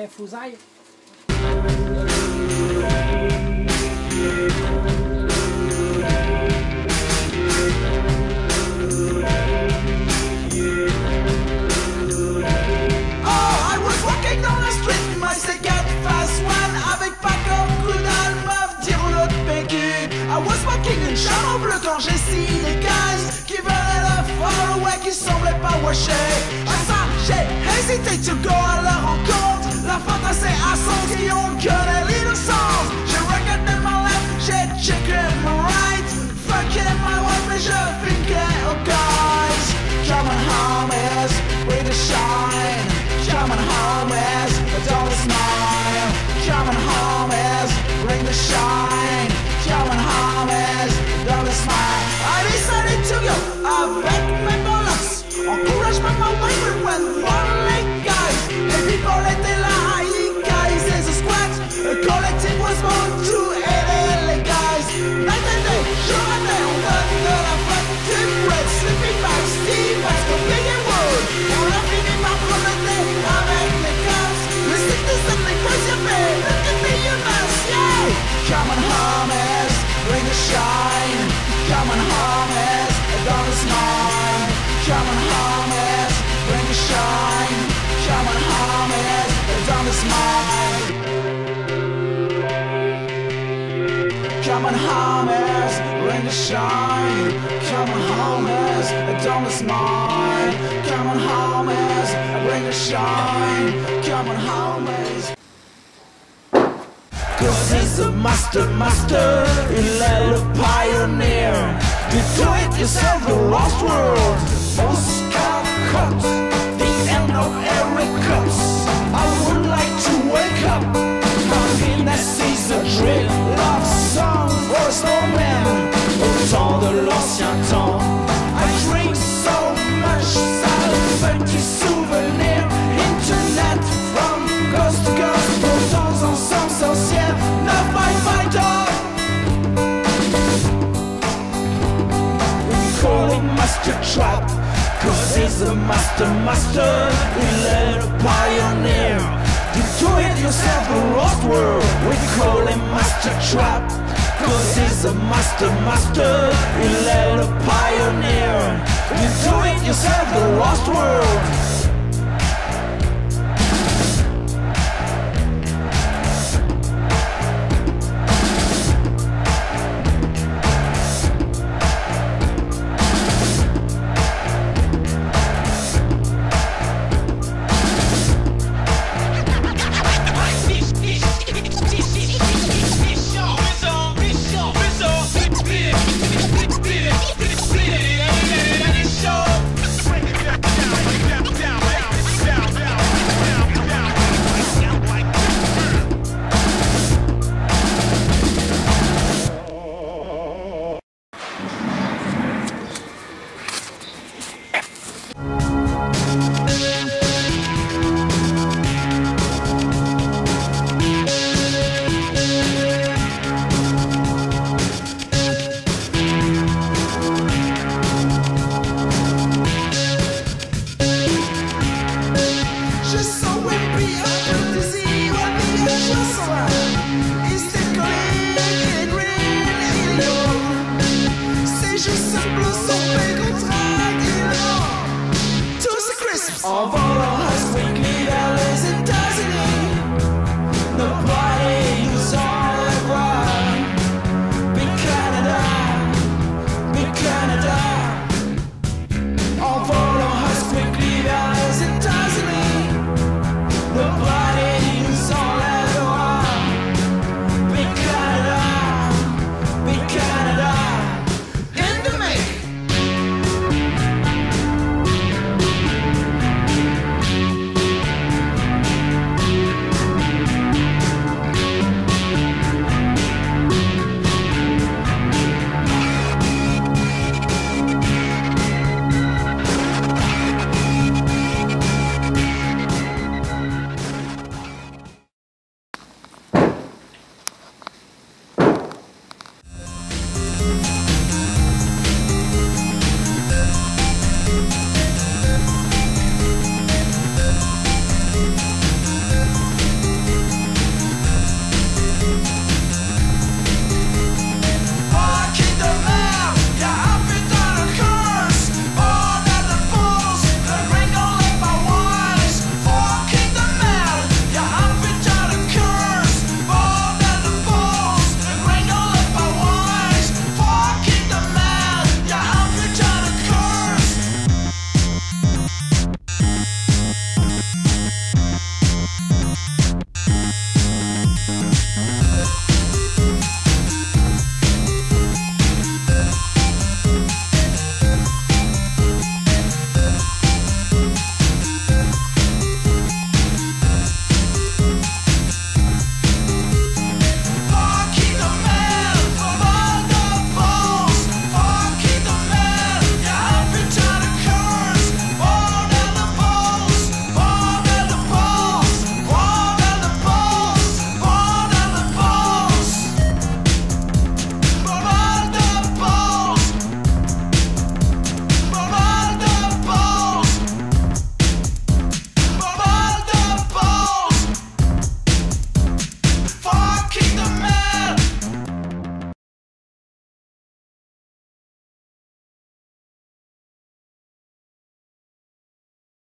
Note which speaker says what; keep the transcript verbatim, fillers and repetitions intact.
Speaker 1: Foo Zai.
Speaker 2: I was walking une chambre bleue quand j'ai signé des guys qui venaient de far away, qui semblaient pas washer. À ça, j'ai hésité to go à leur rencontre. La faute à ces assons qui ont connaît l'innocence. J'ai regardé ma left, j'ai checké ma right. Fucking my wife, mais je finkais oh guys. Come on homies, with the shine. Come on homies, don't smile. Come on homies, bring the shine. Come on homies, don't smile. I decided to go avec mes bollocks. Encouragement my wife, we went one leg guys. Les people étaient là, you guys is a squat. A collective was born to aider les guys. Night and day, jour et nuit, on donne de la flotte. Two bread, sleeping bags, Steve bags, coping and wood. On a fini par promener avec les cops. Le sickness and the crazy man, look at me you mess, yeah. Come on homies, bring the shine. Come on homies, don't smile. Come on homies, bring the shine. Come on homies, don't smile. Come on homies, bring the shine. Come on homies, don't smile. Come on homies, bring the shine. Come on homies. Cause he's a master, master, il est le pioneer. You do it yourself, the lost world. Oscar cut, the end of every cuts. I would like to wake up. Happiness is a dream, love song for a snowman. Au temps de l'ancien temps, I drink so much, ça fait du souvenir. Internet from coast to coast, de temps en temps anciens. Not my fight dog. We call him Master Trap, cause he's a master, master. Il est le pioneer. You do it yourself, the lost world. We call him Master Trap, cause he's a master, master. Il est le pioneer. You do it yourself, the lost world.